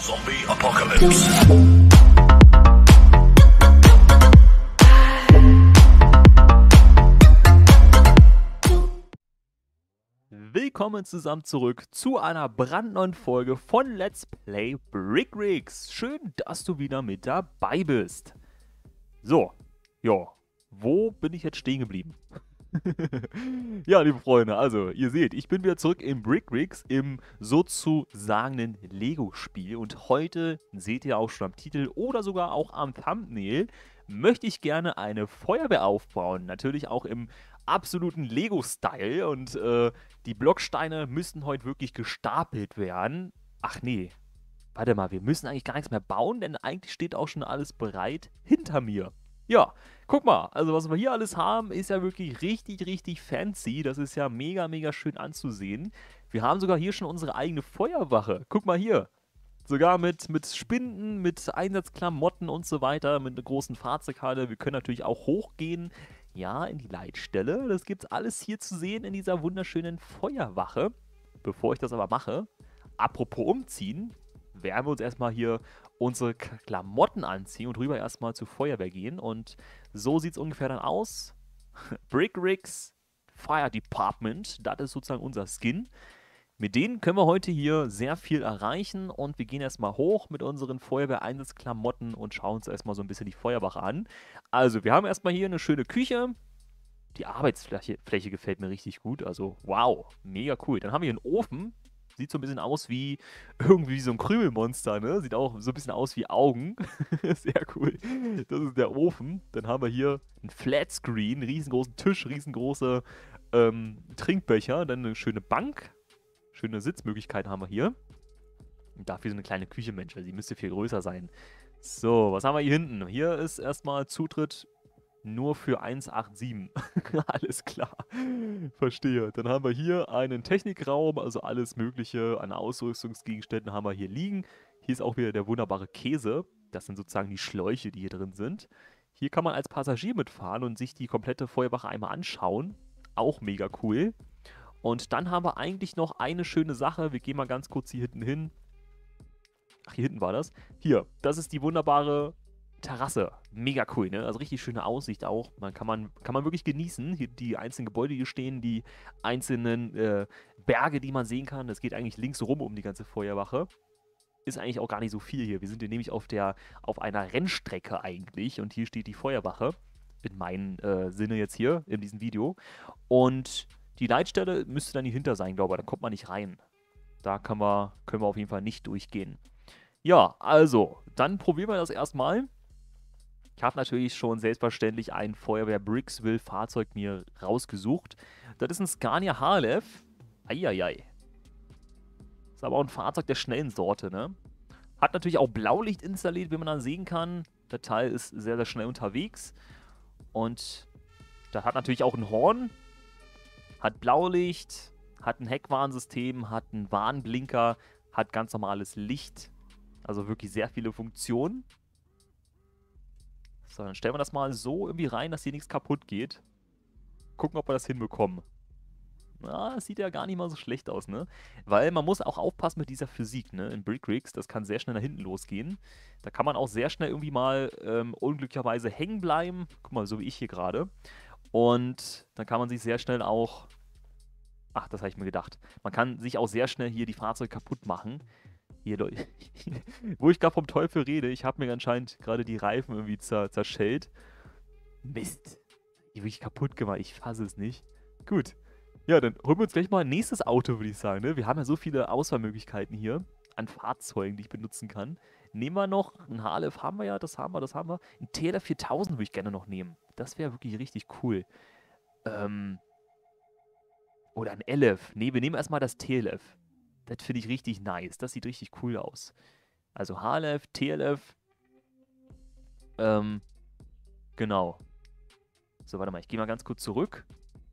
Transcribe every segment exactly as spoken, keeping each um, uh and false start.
Zombie Apocalypse. Willkommen zusammen zurück zu einer brandneuen Folge von Let's Play Brick Rigs. Schön, dass du wieder mit dabei bist. So, ja, wo bin ich jetzt stehen geblieben? Ja, liebe Freunde, also ihr seht, ich bin wieder zurück in Brick Rigs im sozusagen Lego-Spiel und heute, seht ihr auch schon am Titel oder sogar auch am Thumbnail, möchte ich gerne eine Feuerwehr aufbauen. Natürlich auch im absoluten Lego-Style und äh, die Blocksteine müssten heute wirklich gestapelt werden. Ach nee, warte mal, wir müssen eigentlich gar nichts mehr bauen, denn eigentlich steht auch schon alles bereit hinter mir. Ja, guck mal, also was wir hier alles haben, ist ja wirklich richtig, richtig fancy. Das ist ja mega, mega schön anzusehen. Wir haben sogar hier schon unsere eigene Feuerwache. Guck mal hier. Sogar mit, mit Spinden, mit Einsatzklamotten und so weiter, mit einer großen Fahrzeughalle. Wir können natürlich auch hochgehen, ja, in die Leitstelle. Das gibt's alles hier zu sehen in dieser wunderschönen Feuerwache. Bevor ich das aber mache, apropos umziehen, werden wir uns erstmal hier unsere Klamotten anziehen und rüber erstmal zur Feuerwehr gehen. Und so sieht es ungefähr dann aus. Brick Rigs Fire Department, das ist sozusagen unser Skin. Mit denen können wir heute hier sehr viel erreichen und wir gehen erstmal hoch mit unseren Feuerwehreinsatzklamotten und schauen uns erstmal so ein bisschen die Feuerwache an. Also, wir haben erstmal hier eine schöne Küche. Die Arbeitsfläche Fläche gefällt mir richtig gut, also wow, mega cool. Dann haben wir hier einen Ofen. Sieht so ein bisschen aus wie irgendwie so ein Krümelmonster, ne? Sieht auch so ein bisschen aus wie Augen. Sehr cool. Das ist der Ofen. Dann haben wir hier einen Flatscreen, riesengroßen Tisch, riesengroße ähm, Trinkbecher, dann eine schöne Bank. Schöne Sitzmöglichkeiten haben wir hier. Und dafür so eine kleine Küche, Mensch, also die müsste viel größer sein. So, was haben wir hier hinten? Hier ist erstmal Zutritt nur für eins acht sieben. Alles klar. Verstehe. Dann haben wir hier einen Technikraum, also alles Mögliche an Ausrüstungsgegenständen haben wir hier liegen. Hier ist auch wieder der wunderbare Käse. Das sind sozusagen die Schläuche, die hier drin sind. Hier kann man als Passagier mitfahren und sich die komplette Feuerwache einmal anschauen. Auch mega cool. Und dann haben wir eigentlich noch eine schöne Sache. Wir gehen mal ganz kurz hier hinten hin. Ach, hier hinten war das. Hier, das ist die wunderbare Terrasse. Mega cool, ne? Also richtig schöne Aussicht auch. Man kann man, kann man wirklich genießen. Hier die einzelnen Gebäude, die hier stehen, die einzelnen äh, Berge, die man sehen kann. Das geht eigentlich links rum um die ganze Feuerwache. Ist eigentlich auch gar nicht so viel hier. Wir sind hier nämlich auf, der, auf einer Rennstrecke eigentlich. Und hier steht die Feuerwache. In meinem äh, Sinne jetzt hier, in diesem Video. Und die Leitstelle müsste dann hier hinter sein, glaube ich. Da kommt man nicht rein. Da können wir, können wir auf jeden Fall nicht durchgehen. Ja, also, dann probieren wir das erstmal. Ich habe natürlich schon selbstverständlich ein Feuerwehr Bricksville Fahrzeug mir rausgesucht. Das ist ein Scania H L F. Eieiei. Ist aber auch ein Fahrzeug der schnellen Sorte, ne? Hat natürlich auch Blaulicht installiert, wie man dann sehen kann. Der Teil ist sehr, sehr schnell unterwegs. Und das hat natürlich auch ein Horn. Hat Blaulicht, hat ein Heckwarnsystem, hat einen Warnblinker, hat ganz normales Licht. Also wirklich sehr viele Funktionen. So, dann stellen wir das mal so irgendwie rein, dass hier nichts kaputt geht. Gucken, ob wir das hinbekommen. Na, das sieht ja gar nicht mal so schlecht aus, ne? Weil man muss auch aufpassen mit dieser Physik, ne? In Brick Rigs, das kann sehr schnell nach hinten losgehen. Da kann man auch sehr schnell irgendwie mal ähm, unglücklicherweise hängen bleiben. Guck mal, so wie ich hier gerade. Und dann kann man sich sehr schnell auch... Ach, das habe ich mir gedacht. Man kann sich auch sehr schnell hier die Fahrzeuge kaputt machen. Hier, Leute. Wo ich gerade vom Teufel rede, ich habe mir anscheinend gerade die Reifen irgendwie zer zerschellt. Mist. Die wirklich kaputt gemacht. Ich fasse es nicht. Gut. Ja, dann holen wir uns gleich mal ein nächstes Auto, würde ich sagen. Ne? Wir haben ja so viele Auswahlmöglichkeiten hier an Fahrzeugen, die ich benutzen kann. Nehmen wir noch ein H L F, haben wir ja, das haben wir, das haben wir. Ein T L F viertausend würde ich gerne noch nehmen. Das wäre wirklich richtig cool. Ähm... Oder ein L F. Ne, wir nehmen erstmal das T L F. Das finde ich richtig nice. Das sieht richtig cool aus. Also H L F, T L F. Ähm, genau. So, warte mal. Ich gehe mal ganz kurz zurück.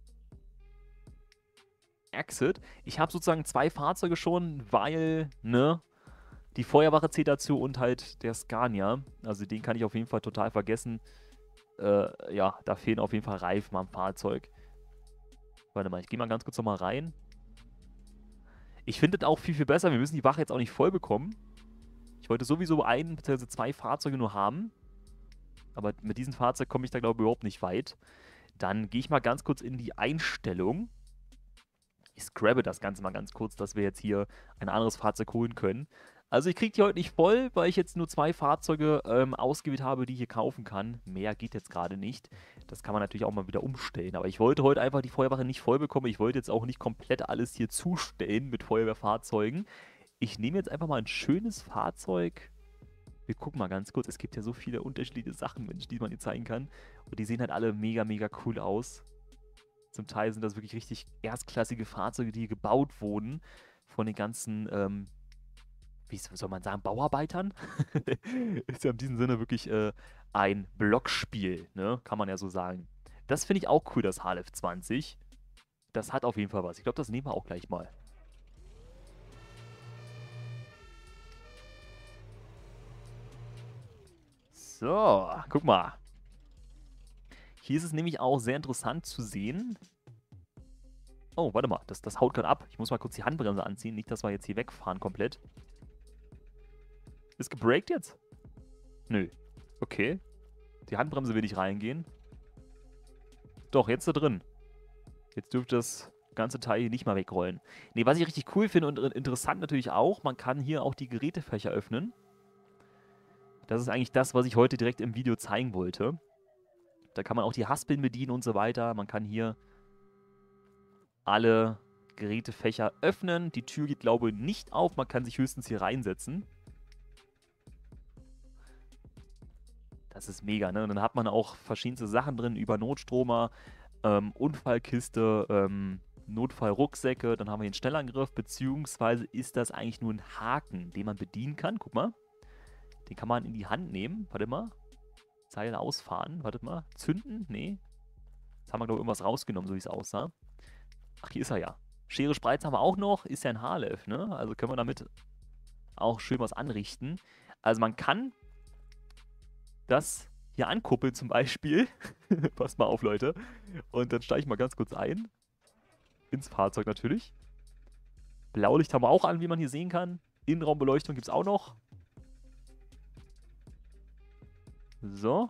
Exit. Ich habe sozusagen zwei Fahrzeuge schon, weil, ne, die Feuerwache zählt dazu und halt der Scania. Also den kann ich auf jeden Fall total vergessen. Äh, ja, da fehlen auf jeden Fall Reifen am Fahrzeug. Warte mal, ich gehe mal ganz kurz nochmal rein. Ich finde das auch viel, viel besser. Wir müssen die Wache jetzt auch nicht voll bekommen. Ich wollte sowieso ein bzw. zwei Fahrzeuge nur haben. Aber mit diesem Fahrzeug komme ich da, glaube ich, überhaupt nicht weit. Dann gehe ich mal ganz kurz in die Einstellung. Ich scrabbe das Ganze mal ganz kurz, dass wir jetzt hier ein anderes Fahrzeug holen können. Also ich kriege die heute nicht voll, weil ich jetzt nur zwei Fahrzeuge ähm, ausgewählt habe, die ich hier kaufen kann. Mehr geht jetzt gerade nicht. Das kann man natürlich auch mal wieder umstellen. Aber ich wollte heute einfach die Feuerwache nicht voll bekommen. Ich wollte jetzt auch nicht komplett alles hier zustellen mit Feuerwehrfahrzeugen. Ich nehme jetzt einfach mal ein schönes Fahrzeug. Wir gucken mal ganz kurz. Es gibt ja so viele unterschiedliche Sachen, Mensch, die man hier zeigen kann. Und die sehen halt alle mega, mega cool aus. Zum Teil sind das wirklich richtig erstklassige Fahrzeuge, die hier gebaut wurden von den ganzen, ähm, wie soll man sagen, Bauarbeitern. Ist ja in diesem Sinne wirklich äh, ein Blockspiel, ne? Kann man ja so sagen. Das finde ich auch cool, das H L F zwanzig. Das hat auf jeden Fall was. Ich glaube, das nehmen wir auch gleich mal. So, guck mal. Hier ist es nämlich auch sehr interessant zu sehen. Oh, warte mal, das, das haut gerade ab. Ich muss mal kurz die Handbremse anziehen, nicht, dass wir jetzt hier wegfahren komplett. Ist gebraked jetzt? Nö. Okay. Die Handbremse will nicht reingehen. Doch, jetzt da drin. Jetzt dürfte das ganze Teil hier nicht mal wegrollen. Ne, was ich richtig cool finde und interessant natürlich auch, man kann hier auch die Gerätefächer öffnen. Das ist eigentlich das, was ich heute direkt im Video zeigen wollte. Da kann man auch die Haspeln bedienen und so weiter. Man kann hier alle Gerätefächer öffnen. Die Tür geht, glaube ich, nicht auf. Man kann sich höchstens hier reinsetzen. Das ist mega, ne? Und dann hat man auch verschiedenste Sachen drin, über Notstromer, ähm, Unfallkiste, ähm, Notfallrucksäcke. Dann haben wir den Schnellangriff, beziehungsweise ist das eigentlich nur ein Haken, den man bedienen kann. Guck mal. Den kann man in die Hand nehmen. Warte mal. Zeilen ausfahren. Warte mal. Zünden? Nee. Jetzt haben wir, glaube ich, irgendwas rausgenommen, so wie es aussah. Ach, hier ist er ja. Schere Spreiz haben wir auch noch. Ist ja ein H L F, ne? Also können wir damit auch schön was anrichten. Also man kann das hier ankuppeln zum Beispiel. Passt mal auf, Leute. Und dann steige ich mal ganz kurz ein. Ins Fahrzeug natürlich. Blaulicht haben wir auch an, wie man hier sehen kann. Innenraumbeleuchtung gibt es auch noch. So.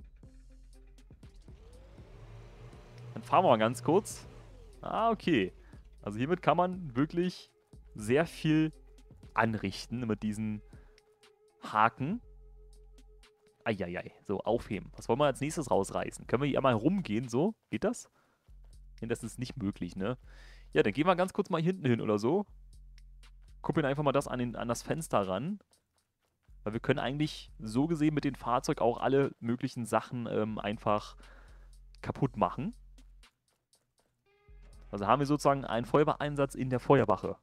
Dann fahren wir mal ganz kurz. Ah, okay. Also hiermit kann man wirklich sehr viel anrichten mit diesen Haken. Eieiei. So, aufheben. Was wollen wir als nächstes rausreißen? Können wir hier einmal rumgehen, so? Geht das? Nee, das ist nicht möglich, ne? Ja, dann gehen wir ganz kurz mal hinten hin oder so. Kuppeln einfach mal das an, den, an das Fenster ran. Weil wir können eigentlich so gesehen mit dem Fahrzeug auch alle möglichen Sachen ähm, einfach kaputt machen. Also haben wir sozusagen einen Feuerwehreinsatz in der Feuerwache.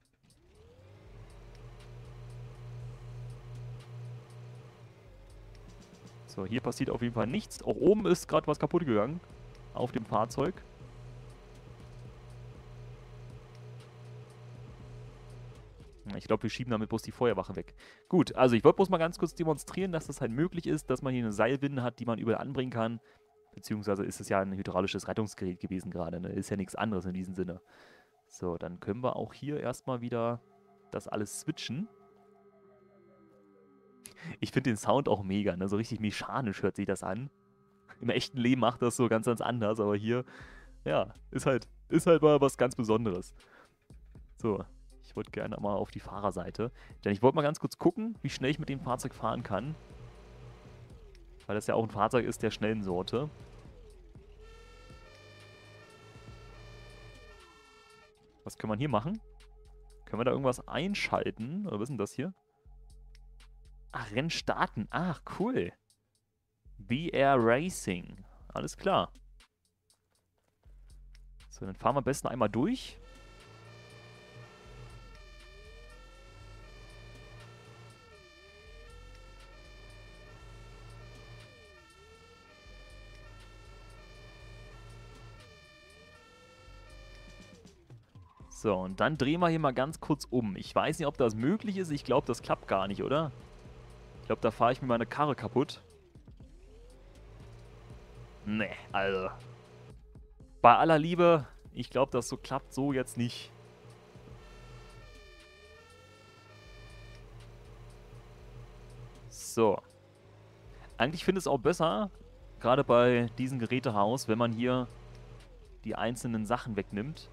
So, hier passiert auf jeden Fall nichts. Auch oben ist gerade was kaputt gegangen. Auf dem Fahrzeug. Ich glaube, wir schieben damit bloß die Feuerwache weg. Gut, also ich wollte bloß mal ganz kurz demonstrieren, dass das halt möglich ist, dass man hier eine Seilwinde hat, die man überall anbringen kann. Beziehungsweise ist es ja ein hydraulisches Rettungsgerät gewesen gerade, ne? Ist ja nichts anderes in diesem Sinne. So, dann können wir auch hier erstmal wieder das alles switchen. Ich finde den Sound auch mega, ne? So richtig mechanisch hört sich das an. Im echten Leben macht das so ganz, ganz anders, aber hier, ja, ist halt, ist halt mal was ganz Besonderes. So, ich wollte gerne mal auf die Fahrerseite. Denn ich wollte mal ganz kurz gucken, wie schnell ich mit dem Fahrzeug fahren kann. Weil das ja auch ein Fahrzeug ist der schnellen Sorte. Was können wir hier machen? Können wir da irgendwas einschalten? Oder was ist denn das hier? Ach, Rennen starten. Ach, cool. B R Racing. Alles klar. So, dann fahren wir am besten einmal durch. So, und dann drehen wir hier mal ganz kurz um. Ich weiß nicht, ob das möglich ist. Ich glaube, das klappt gar nicht, oder? Ich glaube, da fahre ich mir meine Karre kaputt. Nee, also. Bei aller Liebe, ich glaube, das so klappt so jetzt nicht. So. Eigentlich finde ich es auch besser, gerade bei diesem Gerätehaus, wenn man hier die einzelnen Sachen wegnimmt.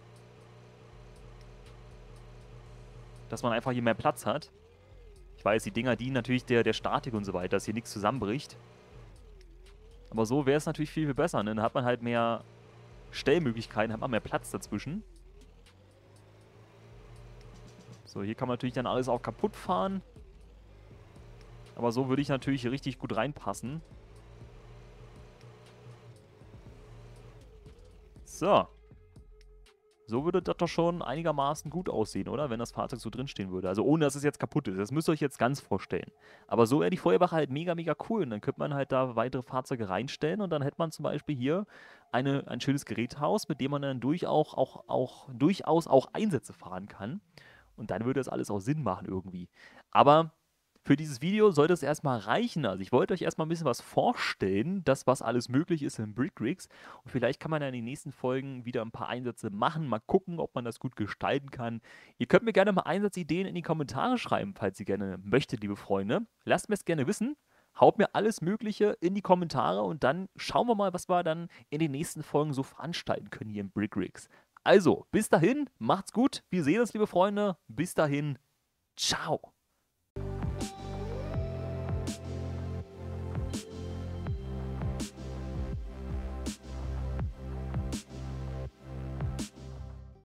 Dass man einfach hier mehr Platz hat. Ich weiß, die Dinger dienen natürlich der, der Statik und so weiter, dass hier nichts zusammenbricht. Aber so wäre es natürlich viel, viel besser. Ne? Dann hat man halt mehr Stellmöglichkeiten, hat man mehr Platz dazwischen. So, hier kann man natürlich dann alles auch kaputt fahren. Aber so würde ich natürlich richtig gut reinpassen. So. So würde das doch schon einigermaßen gut aussehen, oder? Wenn das Fahrzeug so drinstehen würde. Also ohne, dass es jetzt kaputt ist. Das müsst ihr euch jetzt ganz vorstellen. Aber so wäre die Feuerwache halt mega, mega cool. Und dann könnte man halt da weitere Fahrzeuge reinstellen. Und dann hätte man zum Beispiel hier eine, ein schönes Geräthaus, mit dem man dann durch auch, auch, auch, durchaus auch Einsätze fahren kann. Und dann würde das alles auch Sinn machen irgendwie. Aber für dieses Video sollte es erstmal reichen. Also ich wollte euch erstmal ein bisschen was vorstellen, das, was alles möglich ist in Brick Rigs. Und vielleicht kann man ja in den nächsten Folgen wieder ein paar Einsätze machen, mal gucken, ob man das gut gestalten kann. Ihr könnt mir gerne mal Einsatzideen in die Kommentare schreiben, falls ihr gerne möchtet, liebe Freunde. Lasst mir es gerne wissen. Haut mir alles Mögliche in die Kommentare und dann schauen wir mal, was wir dann in den nächsten Folgen so veranstalten können hier in Brick Rigs. Also, bis dahin, macht's gut. Wir sehen uns, liebe Freunde. Bis dahin, ciao.